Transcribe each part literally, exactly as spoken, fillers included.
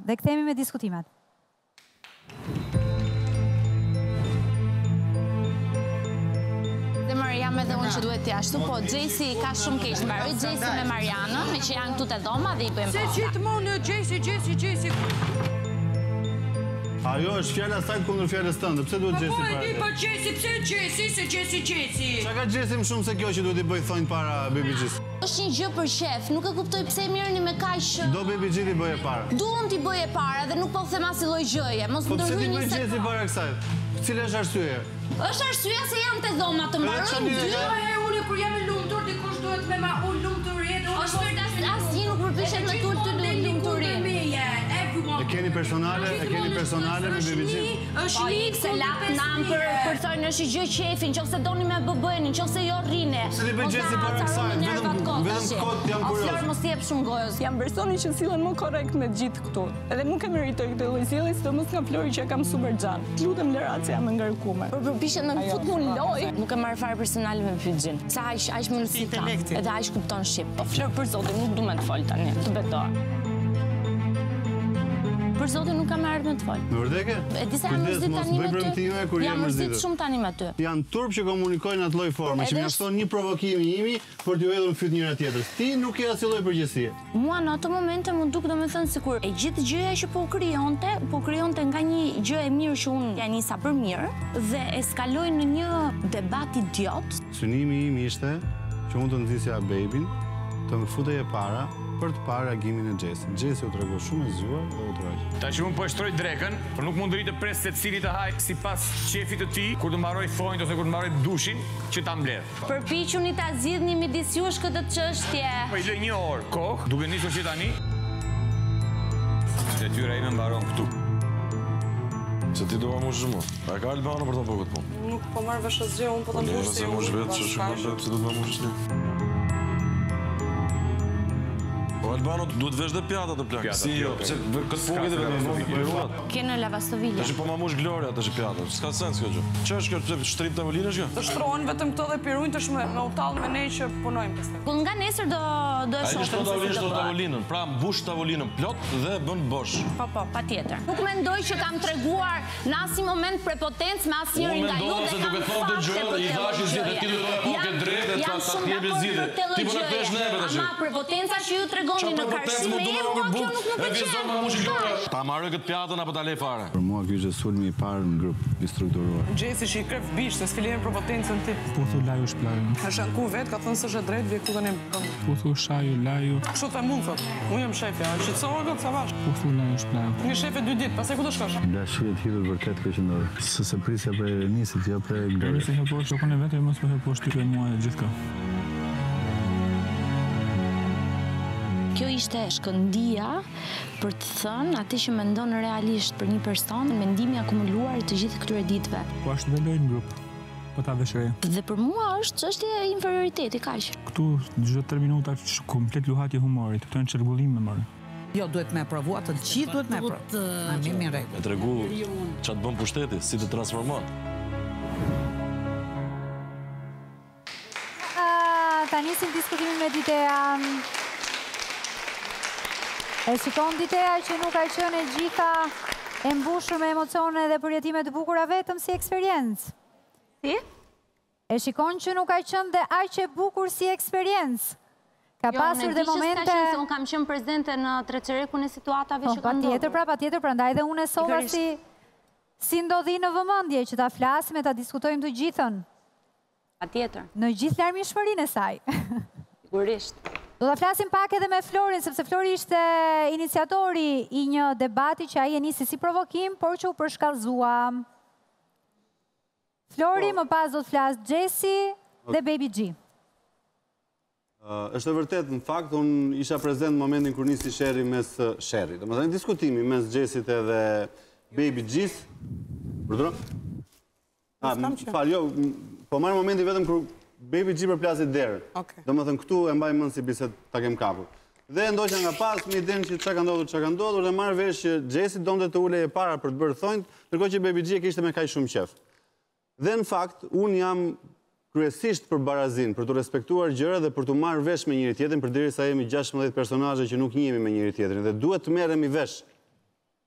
Dhe kthehemi me diskutimet. Dhe Mërë, jam edhe unë që duhet t'jashtu, po Gjesi ka shumë keq, mbaroj Gjesi me Marianën, me që janë këtu të dhoma dhe i bëjmë Se gjithmonë Gjesi, Gjesi, Gjesi. Ajo është fjalla sajtë kundër fjallës tënde, pse duhet Gjesi para? Po e di, po Gjesi, pse Gjesi, se Gjesi, Gjesi. Qa ka Gjesi më shumë se kjo që duhet i bëj thonjë para Baby G's? është një gjë për shef, nuk e kuptoj pse mirëni me kaq. Do Baby G t'i bëje para? Duan t'i bëje para dhe nuk po them asnjë lloj gjëje. Mos Po më pse t'i ndërhyjni bëj se... Gjesi para kësaj? Cila është arsyeja? Është arsyeja se janë te dhoma të mbarojnë dy. Jo, e unë kur jam e lumtur, dikush duhet me ma unë lumtur jetë. Është për asnjë nuk përpishet me tul të lumturin. E keni personale, e keni personale me Baby G? Po ik se lap nam për për thonë është gjë qefi, nëse doni me B B-n, nëse jo rrine. Se ti bëj Gjesi para kësaj, vetëm vetëm kot jam kurioz. Flor mos jep shumë gojës. Jam personi që sillen më korrekt me gjithë këtu. Edhe nuk e meritoj këtë lloj sjellje, sidomos nga Flori që kam super xhan. Lutem lërat se jam e ngarkuar. Por përpishet me fut mu loj. Nuk e marr fare personale me Pyxhin. Sa aq aq mëlsi ka. Edhe aq kupton shqip. Po Flor për zotin nuk du me të fol tani, të betoj. Për zotin nuk kam ardhur me të fol. Me vërtetë? E di se jam mërzit tani me ty. Jam mërzit shumë tani me ty. Janë turp që komunikojnë atë lloj forme, që mjafton një provokim i imi për t'ju hedhur në fyt njëra tjetrës. Ti nuk ke asnjë lloj përgjegjësie. Mua në ato momente më duk domethënë sikur e gjithë gjëja që po krijonte, po krijonte nga një gjë e mirë që unë ja nisa për mirë dhe eskaloi në një debat idiot. Synimi im ishte që unë të nxisja Babyn, të më futej e para për të parë reagimin e Gjesi. Gjesi u tregoi shumë e zgjuar dhe u tregoi. Tash unë po e shtroj drekën, por nuk mund të rritë pres secili të haj sipas shefit të tij, kur të mbaroj thonjt ose kur të mbaroj dushin, që ta mbledh. Përpiquni ta zgjidhni midis jush këtë çështje. Po i lë një orë kohë, duke nisur që tani. Detyra ime mbaron këtu. Se ti do ma mush shumë. A ka Albano për të bëgët po? Nuk po marrë vesh asgjë, unë po të Po mbush se mush vetë, që shumë vetë, se do të ma mush një. Po Albano duhet vesh dhe pjata të plak. Si jo, pse këtë fugë dhe vetë bëjruat. Kene lavastovile. Tash po ma mush Gloria tash pjata. S'ka sens kjo gjë. Ç'është kjo, pse shtrim tavolinë është kjo? Të shtrohen vetëm këto dhe pirujnë të shme me utall me ne që punojmë pastaj. Ku nga nesër do do e Ai shohim. shton tavolinë, shton tavolinën. Pra mbush tavolinën plot dhe bën bosh. Po po, patjetër. Nuk mendoj që kam treguar në asnjë moment prepotencë me asnjërin nga ju dhe duke thonë të gjë, i thashë zgjedhë ti do të bëj këtë drejtë, ta ta jepë zgjidhje. Ti po na kesh neve tash. Ma prepotenca që ju tregoni në karshime, kjo nuk më pëlqen. Ta marrë këtë pjatën apo ta lej fare? Për mua ky ishte sulmi i parë në grup i strukturuar. Gjesi që i krep bish, se s'filien për potencën ti. Po thu laju shplajun. Ka shanku vetë, ka thënë se është drejt, vje këtu tani. Po thu shaju laju. Kështu të mund thot. Unë jam shefja, shqetësoha këtë sa vash. Po thu laju shplajun. Një shefe dy ditë, pastaj ku do shkosh? Dashuri e hidhur vërtet kjo që ndodhi. Se se prisja për nisit, jo për Gloria. Nëse he poshtë, shokon e vetë, mos më he poshtë ty mua e gjithka. Kjo ishte shkëndia për të thënë atë që mendon realisht për një person, mendimi akumuluar të gjithë këtyre ditëve. Po ashtu dhe lojnë grup, po ta veshre. Dhe për mua është çështje e inferioriteti, kaq. Këtu çdo tre minuta komplet luhatje humorit, këto janë çrregullim me marrë. Jo, duhet me provu, atë gjithë duhet me provu. A mi mi rregull. E tregu ç'a të bën pushteti, si të transformon. Ta nisim diskutimin me Ditea. E shikon Ditea që nuk ka qenë e gjitha e mbushur me emocione dhe përjetime të bukura vetëm si eksperiencë. Si? E shikon që nuk ka qenë dhe aq e bukur si eksperiencë. Ka pasur dhe momente... Jo, unë kam qenë prezente në treçerekun e situatave që kanë ndodhur. Patjetër, pra patjetër, prandaj dhe unë e sova si si ndodhi në vëmendje që ta flasim e ta diskutojmë të gjithën. Patjetër. Në gjithë larmishmërinë e saj. Sigurisht. Do ta flasim pak edhe me Florin, sepse Flori ishte iniciatori i një debati që ai e nisi si provokim, por që u përshkallëzua. Flori, më pas do të flas Gjesi dhe Baby G. Është e vërtet, në fakt, unë isha prezent në momentin kur nisi sherri mes sherri. Do të thënë diskutimi mes Gjesit edhe Baby G's. Përdro? Ah, fal, jo, po marr momentin vetëm kur Baby G përplasit derën. Do më thënë këtu e mbaj mend si bisedë ta kem kapur. Dhe ndoqja nga pas, me idenë që çka ka ndodhur, çka ka ndodhur, dhe marr vesh që Gjesi donte të ulej e para për të bërë thonjt, ndërkohë që Baby G e kishte me kaq shumë qef. Dhe në fakt, unë jam kryesisht për barazin, për të respektuar gjëra dhe për të marrë vesh me njëri tjetrin, përderisa jemi gjashtëmbëdhjetë personazhe që nuk njihemi me njëri tjetrin dhe duhet të merremi vesh.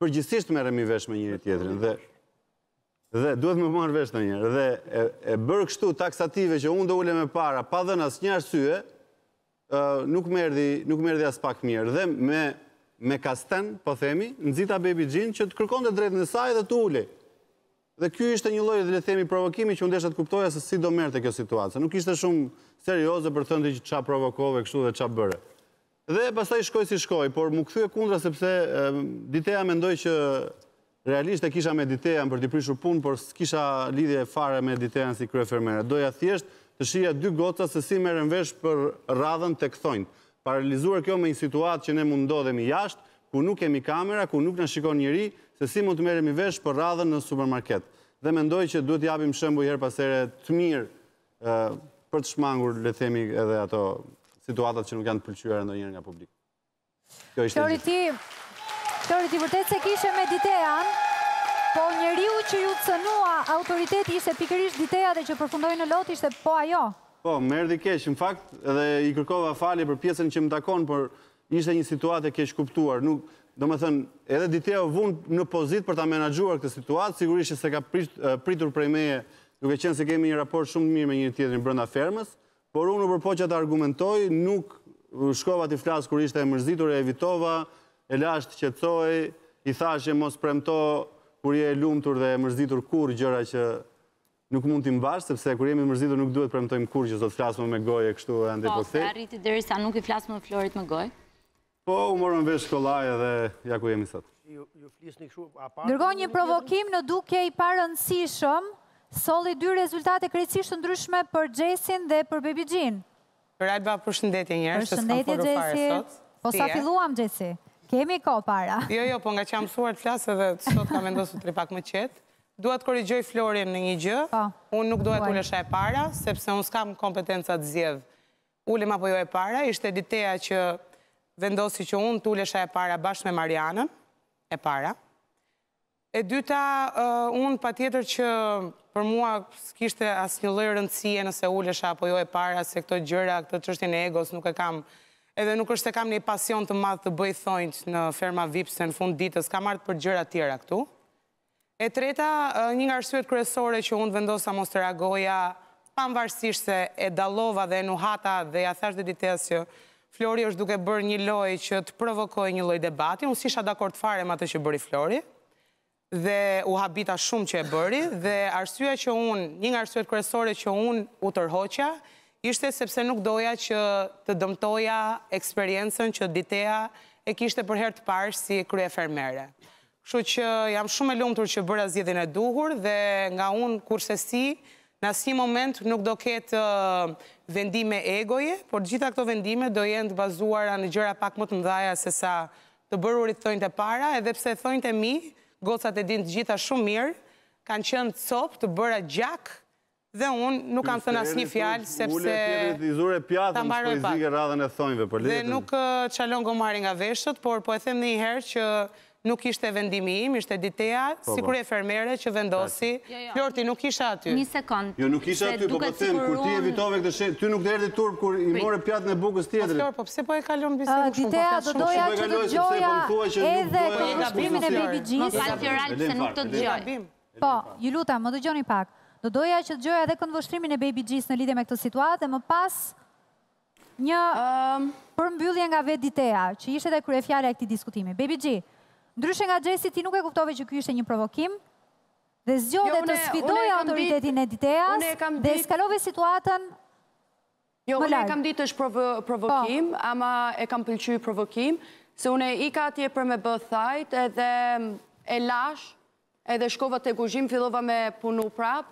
përgjithsisht merremi vesh me njëri tjetrin dhe dhe duhet më marrë vesh ndonjëherë dhe e, e bërë kështu taksative që unë do ulem me para pa dhënë asnjë arsye, uh, nuk më erdhi nuk më erdhi as pak mirë dhe me me kasten, po themi, nxita Baby Xhin që të kërkonte drejtën e saj dhe të ulej. Dhe ky ishte një lloj le të themi provokimi që unë desha të kuptoja se si do merrte kjo situatë. Nuk ishte shumë serioze për të thënë që ç'a provokove kështu dhe ç'a bëre. Dhe pastaj shkoi si shkoi, por më kthye kundra sepse e, Ditea mendoi që realisht e kisha me Ditean për t'i prishur punë, por s'kisha lidhje fare me Ditean si kryefermere. Doja thjesht të shija dy goca se si merren vesh për radhën tek thonjt. Paralizuar kjo me një situatë që ne mund ndodhemi jashtë, ku nuk kemi kamera, ku nuk na shikon njëri, se si mund të merremi vesh për radhën në supermarket. Dhe mendoj që duhet japim shembull her pas here të mirë e, për të shmangur, le të themi, edhe ato situatat që nuk janë të pëlqyera ndonjëherë nga publiku. Kjo ishte. Flori ti, Flori ti vërtet se kishe me Ditean, po njeriu që ju cënua autoriteti ishte pikërisht Ditea dhe që përfundoi në lot ishte po ajo. Po, më erdhi keq, në fakt, edhe i kërkova falje për pjesën që më takon, por ishte një situatë e keq kuptuar. Nuk, do me thënë, edhe Ditea u vun në pozit për ta menaxhuar këtë situatë, sigurisht se ka pritur prej meje, duke qenë se kemi një raport shumë mirë me njëri tjetrin brenda fermës, por unë u përpoqja të argumentoj, nuk shkova t'i flas kur ishte e mërzitur, e evitova, e lash të qetësoj, i thashë mos premto kur je e lumtur dhe e mërzitur kur gjëra që nuk mund t'i mbash, sepse kur jemi mërzitur nuk duhet premtojmë kur që do të flasmë me gojë e kështu ende po kthej. Po, arriti derisa nuk i flasmë me Florit me gojë. Po, u morëm vesh shkollaj edhe ja ku jemi sot. Dërgoj një provokim në duke i parëndësishëm, solli dy rezultate krejtësisht të ndryshme për Xhesin dhe për Baby Xhin. Rajba, përshëndetje njerëz, se s'kam folur fare sot. Po sa filluam Xhesi? Kemi kohë para. Jo, jo, po nga që jam mësuar të flasë edhe sot kam vendosur të pak më qetë. Dua të korrigjoj Florin në një gjë. Unë nuk doja të ulesha e para, sepse unë s'kam kompetenca të zgjedh. Ulem apo jo e para, ishte Ditea që vendosi që unë të ulesha e para bashkë me Marianën, e para. E dyta, unë pa tjetër që për mua s'kishte asnjë lloj rëndësie nëse ulesha apo jo e para, se këto gjëra, këtë çështjen e egos nuk e kam, edhe nuk është se kam një pasion të madh të bëj thonjt në ferma V I P, se në fund ditës kam ardhur për gjëra tjera këtu. E treta, një nga arsyet kryesore që unë vendosa mos të reagoja, pavarësisht se e dallova dhe e nuhata dhe ja thash dhe Diteas që Flori është duke bërë një lojë që të provokojë një lloj debati, unë s'isha dakord fare me atë që bëri Flori dhe u habita shumë që e bëri dhe arsyeja që unë, një nga arsyet kryesore që unë u tërhoqa, ishte sepse nuk doja që të dëmtoja eksperiencën që Ditea e kishte për herë të parë si kryefermere. Kështu që jam shumë e lumtur që bëra zgjedhjen e duhur dhe nga unë kurse si, në asnjë moment nuk do ketë vendime egoje, por gjitha këto vendime do jenë të bazuara në gjëra pak më të mëdha se sa të bërurit thonjt e para, edhe pse thonjt e mi, gocat e dinë të gjitha shumë mirë, kanë qenë copë të bëra gjak dhe unë nuk kam thënë asnjë fjalë sepse ta mbaroj pak. Dhe nuk çalon gomari nga veshët, por po e them një herë që nuk ishte vendimi im, ishte Ditea, si kryefermere që vendosi. Florti, nuk isha aty. Një sekond. Jo, nuk isha aty, po po them, kur ti evitove këtë shenjë, ty nuk të erdhi turp kur i more pjatën e bukës tjetrit. Po Flor, po pse po e kalon bisedën shumë? Ditea, do doja që të dëgjoja edhe konfirmimin e Baby Xhin. Mos fal Firal se nuk të dëgjoj. Po, ju lutem, më dëgjoni pak. Do doja që të dëgjoja edhe këndvështrimin e Baby Xhin në lidhje me këtë situatë dhe më pas një përmbyllje nga vetë Ditea, që ishte edhe kryefjalja e këtij diskutimi. Baby Xhin, ndryshe nga Xhesi, ti nuk e kuptove që ky ishte një provokim dhe zgjodhe të sfidoj autoritetin e Diteas dhe eskalove situatën më larg. Jo, unë e kam ditë është provokim, ama e kam pëlqyer provokim, se unë i ka atje për me bë thajt edhe e lash, edhe shkova te kuzhinë, fillova me punu prap,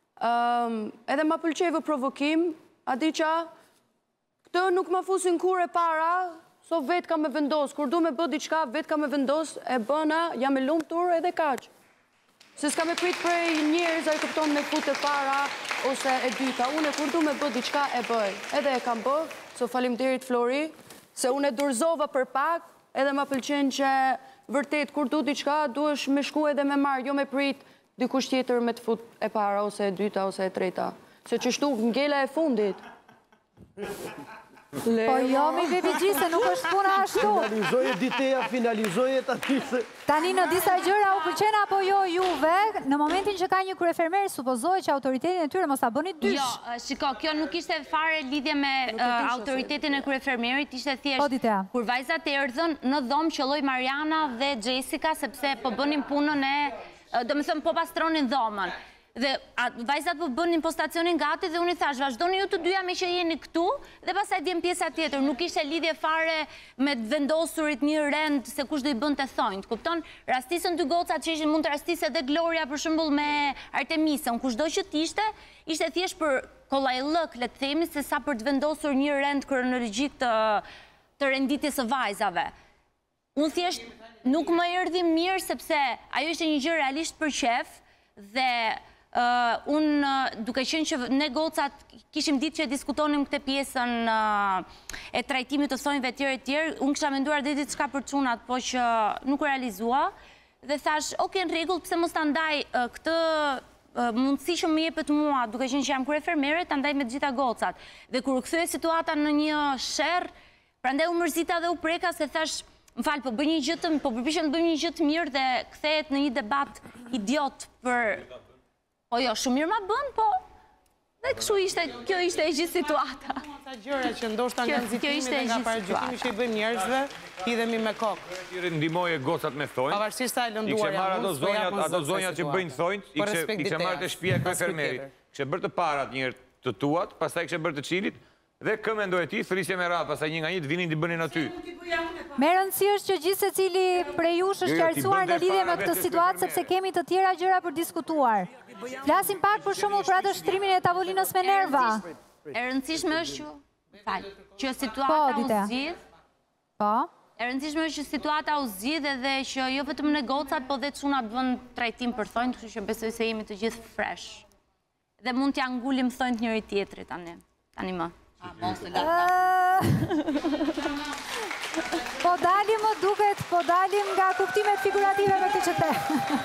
edhe ma pëlqeve provokim, a di qa, këtë nuk ma fusin kur e para, so vetë ka me vendos, kur du me bë diçka, vetë ka me vendos, e bëna, jam e lumtur edhe kaq. Se s'ka me prit prej njerëz, a i këpton me fut e para, ose e dyta. Une, kur du me bë diçka, e bëj. Edhe e kam bë, so faleminderit Flori, se une durzova për pak, edhe ma pëlqen që vërtet, kur du diçka, duesh me shku edhe me marrë, jo me prit dikush tjetër me të fut e para, ose e dyta, ose e treta. Se që shtu ngela e fundit. Po jo, mi Baby G, se nuk është puna ashtu. Finalizoje diteja, finalizoje tani se... Tani në disa gjëra u pëlqen apo jo juve, në momentin që ka një kryefermer, supozohet që autoritetin e tyre mos ta bëni dysh. Jo, shiko, kjo nuk ishte fare lidhje me autoritetin e kryefermerit, ishte thjesht kur vajzat erdhën në dhomë qelloi Mariana dhe Jessica sepse po bënin punën e, do me thëmë po pastronin dhomën. Dhe vajzat po bënin postacionin gati dhe unë i thash, vazhdoni ju të dyja me që jeni këtu dhe pasaj djem pjesa tjetër. Nuk ishte lidhje fare me vendosurit një rend se kush do i bën të thonjt. Kupton, rastisën dy gocat që ishin mund të rastisë edhe Gloria për shembull me Artemisën. Kushdo që t'ishte, ishte thjesht për kollajllëk, le të themi, se sa për të vendosur një rend kronologjik të, të renditjes së vajzave. Unë thjesht nuk më erdhi mirë sepse ajo ishte një gjë realisht për qef dhe Uh, unë uh, duke qenë që ne gocat kishim ditë që diskutonim këtë pjesën uh, e trajtimit të thonjve tjerë e tjerë, unë kisha menduar dhe ditë qka për çunat, po që nuk realizua dhe thash, oke, në regull, pse mos të ndaj uh, këtë uh, mundësi që më jepet mua, duke qenë që jam kryefermere, të ndaj me të gjitha gocat. Dhe kur u kthye situata në një sherr, prandaj u mërzita dhe u preka se thash, më falë, po bëj një gjë të, po përpiqem të bëj një gjë të mirë dhe kthehet në një debat idiot për Po jo, shumë mirë ma bënë, po dhe kështu ishte, kjo ishte e gjithë situata. Sa gjëra që ndoshta nga nxitimi dhe nga paragjykimi që i bëjmë njerëzve, hidhemi me kokë. Tire ndimoje gocat me thonjë. Pavarësisht sa e lënduar jam unë, ato zonjat që bëjnë thonjt, i kështë marrë të shtëpia e kryefermerit. Kështë bërë të parat njërë të tuat, pastaj kështë bërë të qilit, dhe këmë ndoj ti, thrisje me ratë, pastaj një nga një të vinin të bënin aty. Me rëndësi është që gjithë se cili prej jush është qartësuar në lidhje me këtë situatë, sepse kemi të tjera gjëra për diskutuar. Flasim pak për shembull për atë shtrimin e tavolinës me nerva. E rëndësishme është që, falë, që situata u zgjidh. Po. E rëndësishme është që situata u zgjidh edhe që jo vetëm ne gocat, po dhe çunat bën trajtim për thonjt, kështu që besoj se jemi të gjithë fresh. Dhe mund t'ja ngulim thonjt njëri tjetrit tani. Tani më. Po dalim më duket, po dalim nga kuptimet figurative me këtë që the.